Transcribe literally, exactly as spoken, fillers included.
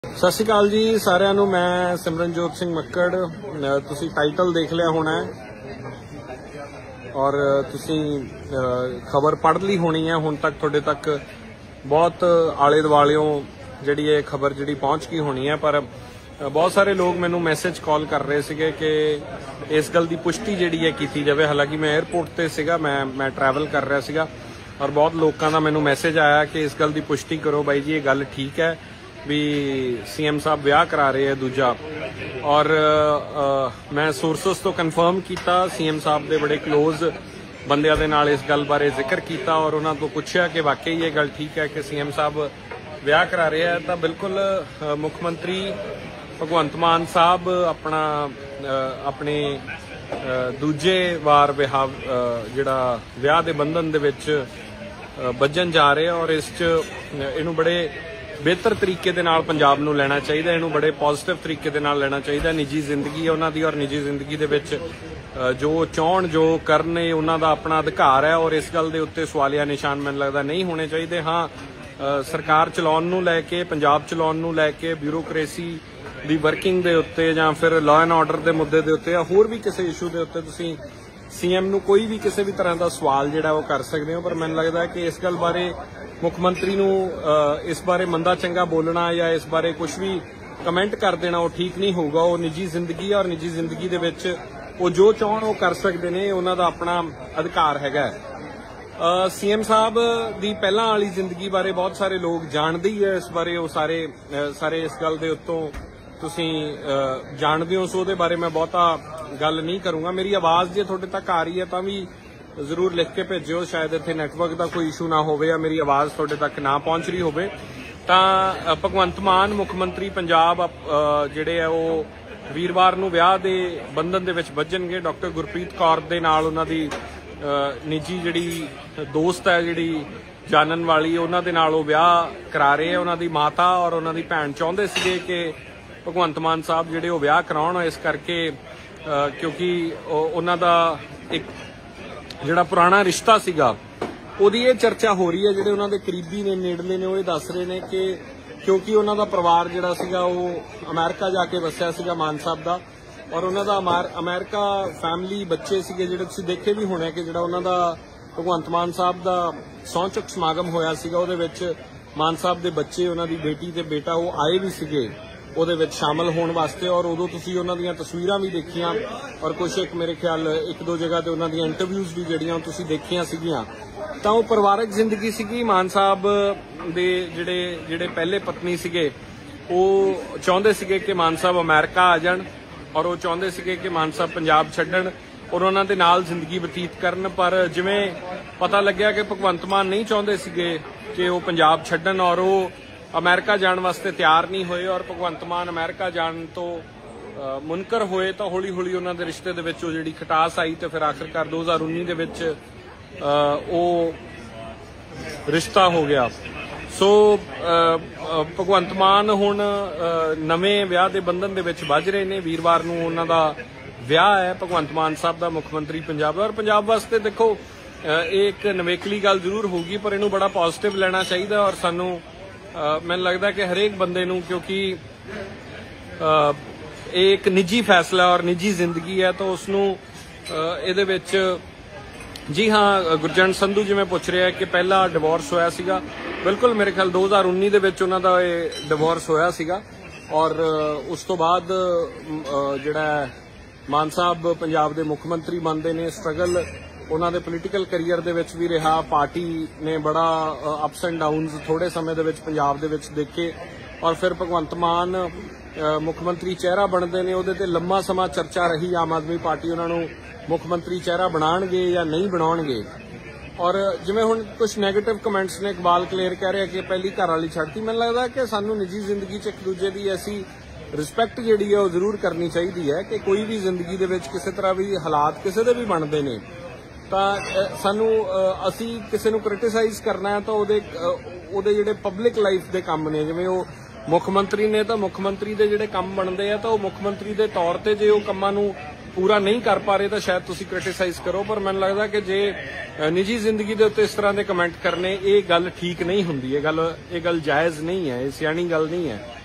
सत श्री अकाल जी सारिਆਂ ਨੂੰ। मैं सिमरनजोत सिंह मक्कड़। तुसी टाइटल देख लिया होना है और तुसी खबर पढ़ ली होनी है। हुण तक तुहाडे तक बहुत आले दुआलियों जिहड़ी ये खबर जिहड़ी पहुंच गई होनी है, पर बहुत सारे लोग मैनू मैसेज कॉल कर रहे सीगे कि इस गल की पुष्टि जिहड़ी है कीती जावे। हालांकि मैं एयरपोर्ट ते सीगा, मैं मैं ट्रैवल कर रहा सीगा और बहुत लोगों का मैनू मैसेज आया कि इस गल की पुष्टि करो बाई जी, ये गल ठीक है भी सीएम साहब ब्याह करा रहे हैं दूजा। और आ, मैं सोर्सेस तो कन्फर्म किया, सीएम साहब के बड़े क्लोज बंदियां दे नाल इस गल बारे जिक्र किया और उन्होंने तो पूछा कि वाकई ये गल ठीक है कि सीएम साहब ब्याह करा रहे हैं। तो बिल्कुल मुख्यमंत्री भगवंत मान साहब अपना अपने दूजे वार विहा जिहड़ा ब्याह के बंधन दे विच बजन जा रहे हैं और इस इनू बड़े बेहतर तरीके दे नाल पंजाब नूं लैना चाहिए, इनू बड़े पॉजिटिव तरीके दे नाल लैना चाहिए। निजी जिंदगी है उन्हां दी और निजी जिंदगी दे विच जो चाहण जो करने उन्हां दा अपना अधिकार है और इस गल दे उत्ते सवालिया निशान मैनूं लगदा नहीं होने चाहिए। हाँ, सरकार चलाउण नूं लैके पंजाब चलाउण नूं लैके ब्यूरोक्रेसी दी वर्किंग दे उत्ते जां फिर लॉ एंड ऑर्डर दे मुद्दे दे उत्ते होर भी किसी इशू दे उत्ते तुसीं सीएम नूं कोई भी किसी भी तरह का सवाल जिहड़ा वो कर सकते हो। पर मैनूं लगदा है कि इस गल बारे मुख्यमंत्री नूं इस बारे मंदा चंगा बोलना या इस बारे कुछ भी कमेंट कर देना वो ठीक नहीं होगा। वो निजी जिंदगी और निजी जिंदगी दे विच वो जो चाहण वो कर सकते हैं, उन्हां दा अपना अधिकार हैगा। सीएम साहब दी पहलां वाली जिंदगी बारे बहुत सारे लोग जानते ही है, इस बारे वो सारे सारे इस गल दे उत्तों तुसीं जानते हो, सो उहदे बारे मैं बहुता गल नहीं करूँगा। मेरी आवाज़ जे तुहाडे तक आ रही है तो भी जरूर लिख के भेजो, शायद इत्थे नैटवर्क का कोई इशू ना होवे या मेरी आवाज़ तुहाडे तक ना पहुंच रही होवे। तां भगवंत मान मुख्यमंत्री पंजाब जिहड़े है वो वीरवार नूं विआह दे बंधन दे विच बज्जणगे। डॉक्टर गुरप्रीत कौर दे नाल उन्हां दी निजी जिहड़ी दोस्त है जिहड़ी जानन वाली, उन्हां दे नाल वो विआह करा रहे हैं। उन्हां दी माता और उन्हां दी भैण चाहुंदे सीगे कि भगवंत मान साहब जिहड़े वो विआह कराउण, इस करके क्योंकि उन्हां दा एक जिहड़ा पुराना रिश्ता सीगा उहदी ये चर्चा हो रही है। जिहड़े उन्हां दे करीबी ने नेड़ले ने वो ये दस रहे ने कि क्योंकि उन्हां दा परिवार जिहड़ा सीगा वो अमेरिका जाके वसिया सीगा मान साहब दा, और उन्हां दा अमेरिका फैमिली बच्चे सीगे जिहड़े तुसीं देखे भी होणे कि जिहड़ा उन्हां दा भगवंत मान साहब दा सौं चुक समागम होया सीगा, उहदे विच मान साहब दे बच्चे उन्हां दी बेटी ते बेटा वो आए भी सीगे ਉਹਦੇ ਵਿੱਚ शामिल होने वास्ते। और उदों तुसीं उन्हां दीयां तस्वीरां भी देखियां और कुछ एक मेरे ख्याल एक दो जगह ते उन्हां दीयां इंटरव्यूज़ भी जिहड़ियां तुसीं देखियां सीगियां। तां वो परिवारक जिंदगी सीगी। मान साहब दे जिहड़े जिहड़े पहले पत्नी सीगे वो चाहुंदे सीगे कि मान साहब अमेरिका आ जाण और वो चाहुंदे सीगे कि मान साहब पंजाब छड्डण और उन्हां दे नाल जिंदगी बतीत करन। पर जिवें पता लग्या कि भगवंत मान नहीं चाहुंदे सीगे कि वो पंजाब छड्डण और वो अमेरिका जाण वास्ते तैयार नहीं होए और भगवंत मान अमेरिका जाण तो मुनकर होए, तो हौली हौली उन्हां दे रिश्ते दे विच जिहड़ी खटास आई तो फिर आखिरकार दो हज़ार उन्नीस दे विच वो रिश्ता हो गया। सो भगवंत मान हुण नवें विआह दे बंधन दे विच बज रहे ने। वीरवार नूं उन्हां दा विआह है भगवंत मान साहब दा मुख्यमंत्री पंजाब दा। और पंजाब वास्ते देखो एक नवेकली गल जरूर होगी, पर इनू बड़ा पॉजिटिव लेना चाहिए और सानू मैनूं लगदा कि हरेक बंदे नूं, क्योंकि एक निजी फैसला और निजी जिंदगी है तो उसनूं इहदे विच जी हाँ गुरजंट संधू जिवें पुछ रहा है कि पहला डिवोर्स होया सीगा, बिल्कुल मेरे ख्याल दो हज़ार उन्नीस दे विच उन्हां दा इह डिवोर्स होया सीगा और उस तो बाद जिहड़ा मान साहब पंजाब दे मुख मंत्री बनदे ने। स्ट्रगल उन्हां दे पोलीटिकल करियर दे विच भी रहा, पार्टी ने बड़ा अप्स एंड डाउनस थोड़े समय दे विच पंजाब दे विच देखे और फिर भगवंत मान मुख्यमंत्री चेहरा बनते हैं। उहदे ते लंबा समा चर्चा रही आम आदमी पार्टी उन्हां नूं मुख्यमंत्री चेहरा बनाणगे या नहीं बनाउणगे। और जिवें हुण कुछ नैगेटिव कमेंट्स ने, इकबाल कलेर कह रहा कि पहली घर वाली छड्डती। मैनूं लगदा कि सानूं निजी जिंदगी च एक दूजे की ऐसी रिस्पैक्ट जिहड़ी है वो जरूर करनी चाहिए है कि कोई भी जिंदगी दे विच किसी तरह भी हालात किसी दे भी बनते हैं ਤਾਂ ਸਾਨੂੰ ਅਸੀਂ ਕਿਸੇ ਨੂੰ ਕ੍ਰਿਟਿਸਾਈਜ਼ ਕਰਨਾ ਹੈ ਤਾਂ ਉਹਦੇ ਉਹਦੇ ਜਿਹੜੇ ਪਬਲਿਕ ਲਾਈਫ ਦੇ ਕੰਮ ਨੇ, ਜਿਵੇਂ ਉਹ ਮੁੱਖ ਮੰਤਰੀ ਨੇ ਤਾਂ ਮੁੱਖ ਮੰਤਰੀ ਦੇ ਜਿਹੜੇ ਕੰਮ ਬਣਦੇ ਆ ਤਾਂ ਉਹ ਮੁੱਖ ਮੰਤਰੀ ਦੇ ਤੌਰ ਤੇ ਜੇ ਉਹ ਕੰਮਾਂ ਨੂੰ ਪੂਰਾ ਨਹੀਂ ਕਰ ਪਾ ਰਹੇ ਤਾਂ ਸ਼ਾਇਦ ਤੁਸੀਂ ਕ੍ਰਿਟਿਸਾਈਜ਼ ਕਰੋ। ਪਰ ਮੈਨੂੰ ਲੱਗਦਾ ਕਿ ਜੇ ਨਿੱਜੀ ਜ਼ਿੰਦਗੀ ਦੇ ਉੱਤੇ ਇਸ ਤਰ੍ਹਾਂ ਦੇ ਕਮੈਂਟ ਕਰਨੇ ਇਹ ਗੱਲ ਠੀਕ ਨਹੀਂ ਹੁੰਦੀ, ਇਹ ਗੱਲ ਇਹ ਗੱਲ ਜਾਇਜ਼ ਨਹੀਂ ਹੈ, ਇਹ ਸਿਆਣੀ ਗੱਲ ਨਹੀਂ ਹੈ।